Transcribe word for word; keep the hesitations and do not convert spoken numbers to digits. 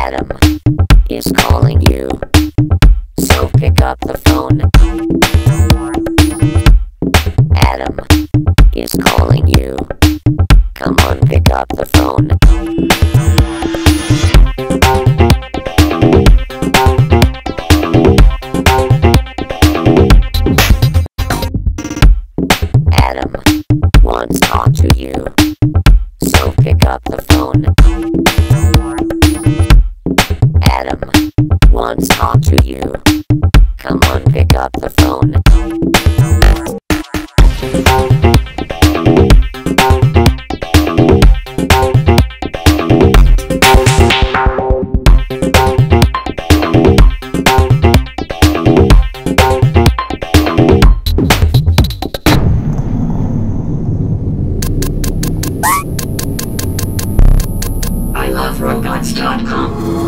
Adam is calling you, so pick up the phone. Adam is calling you, come on, pick up the phone. Adam wants to talk to you, so pick up the phone. Adam wants to talk to you, come on, pick up the phone. I love robots dot com